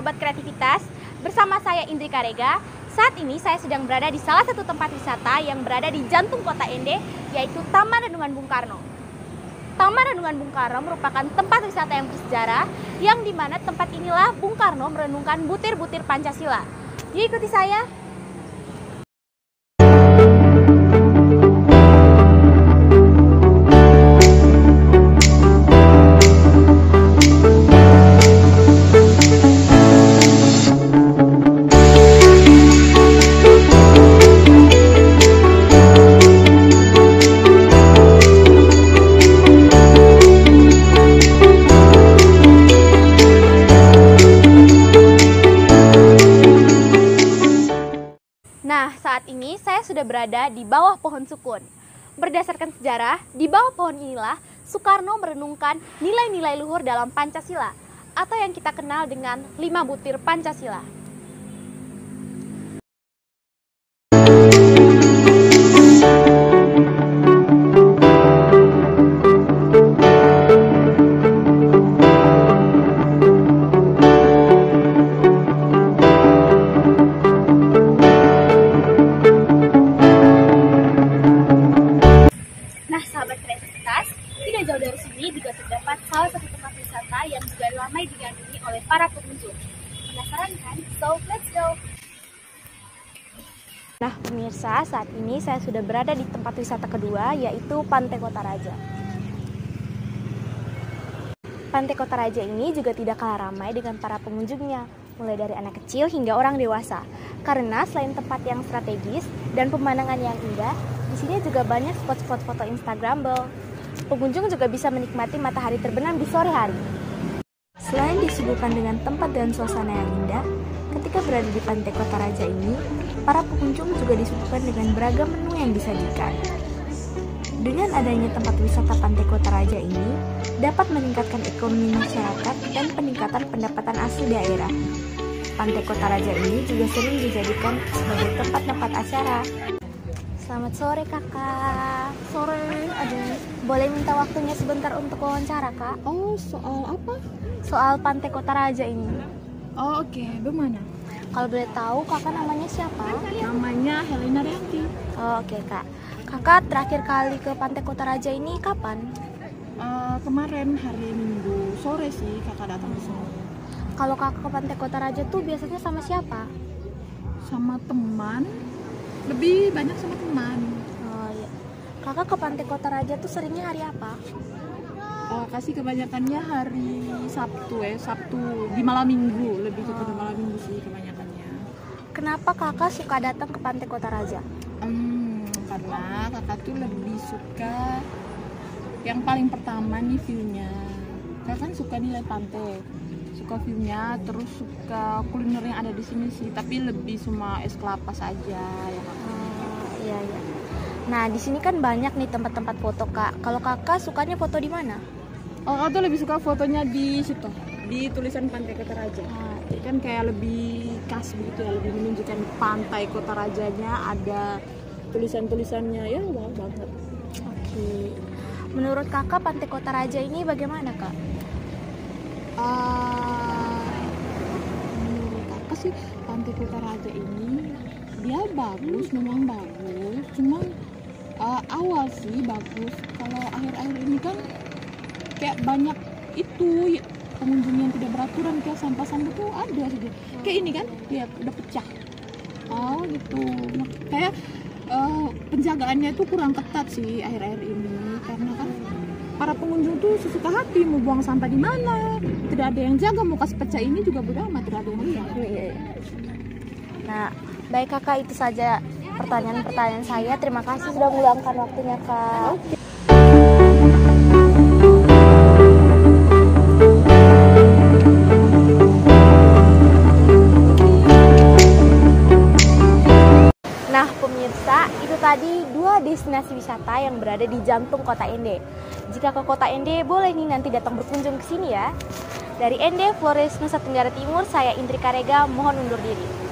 Sobat Kreativitas, bersama saya Indri Karega. Saat ini saya sedang berada di salah satu tempat wisata yang berada di jantung kota Ende, yaitu Taman Renungan Bung Karno. Taman Renungan Bung Karno merupakan tempat wisata yang bersejarah, yang dimana tempat inilah Bung Karno merenungkan butir-butir Pancasila. Yuk ikuti saya. Nah, saat ini saya sudah berada di bawah pohon sukun. Berdasarkan sejarah, di bawah pohon inilah Soekarno merenungkan nilai-nilai luhur dalam Pancasila, atau yang kita kenal dengan 5 butir Pancasila. Tidak jauh dari sini juga terdapat salah satu tempat wisata yang juga ramai digandrungi oleh para pengunjung. Penasaran kan? So, let's go! Nah, pemirsa, saat ini saya sudah berada di tempat wisata kedua, yaitu Pantai Kota Raja. Pantai Kota Raja ini juga tidak kalah ramai dengan para pengunjungnya, mulai dari anak kecil hingga orang dewasa. Karena selain tempat yang strategis dan pemandangan yang indah, di sini juga banyak spot-spot foto Instagramable. Pengunjung juga bisa menikmati matahari terbenam di sore hari. Selain disuguhkan dengan tempat dan suasana yang indah, ketika berada di Pantai Kota Raja ini, para pengunjung juga disuguhkan dengan beragam menu yang disajikan. Dengan adanya tempat wisata Pantai Kota Raja ini, dapat meningkatkan ekonomi masyarakat dan peningkatan pendapatan asli daerah. Pantai Kota Raja ini juga sering dijadikan sebagai tempat-tempat acara. Selamat sore kakak. Sore, ada. Boleh minta waktunya sebentar untuk wawancara kak? Oh, soal apa? Soal Pantai Kota Raja ini. Oh, oke. Bagaimana? Kalau boleh tahu kakak namanya siapa? Namanya Helena Rianti. Oh, oke kak. Kakak terakhir kali ke Pantai Kota Raja ini kapan? Kemarin hari Minggu sore sih kakak datang ke sini. Kalau kakak ke Pantai Kota Raja tuh biasanya sama siapa? Sama teman. Lebih banyak sama teman. Oh iya. Kakak ke Pantai Kota Raja tuh seringnya hari apa? Kasih kebanyakannya hari Sabtu Sabtu di malam minggu, lebih kepada malam minggu sih kebanyakannya. Kenapa kakak suka datang ke Pantai Kota Raja? Karena kakak tuh lebih suka yang paling pertama nih view-nya. Kakak kan suka nilai pantai, suka view-nya, terus suka kuliner yang ada di sini sih, tapi lebih cuma es kelapa saja ya kak. Iya. Nah, di sini kan banyak nih tempat-tempat foto kak. Kalau kakak sukanya foto di mana? Kakak tuh lebih suka fotonya di situ, di tulisan Pantai Kota Raja. Jadi kan kayak lebih khas begitu ya, lebih menunjukkan Pantai Kota Rajanya, ada tulisan-tulisannya, ya wow banget. Oke. Menurut kakak Pantai Kota Raja ini bagaimana kak? Menurut kakak sih Pantai Kota Raja ini dia bagus, memang bagus. Cuman awal sih bagus. Kalau akhir-akhir ini kan kayak banyak itu pengunjung yang tidak beraturan, kayak sampah-sampah tuh ada saja. Kayak ini kan, lihat udah pecah. Gitu. Nah, kayak penjagaannya itu kurang ketat sih akhir-akhir ini, karena kan para pengunjung tuh sesuka hati mau buang sampah di mana, tidak ada yang jaga. Mau kasih pecah ini juga bodo amat, tidak ada yang lihat. Nah, baik kakak, itu saja pertanyaan-pertanyaan saya. Terima kasih sudah meluangkan waktunya kak. Nah pemirsa, itu tadi 2 destinasi wisata yang berada di jantung kota Ende. Jika ke kota Ende, boleh nih nanti datang berkunjung ke sini ya. Dari Ende, Flores, Nusa Tenggara Timur, saya Indri Karega, mohon undur diri.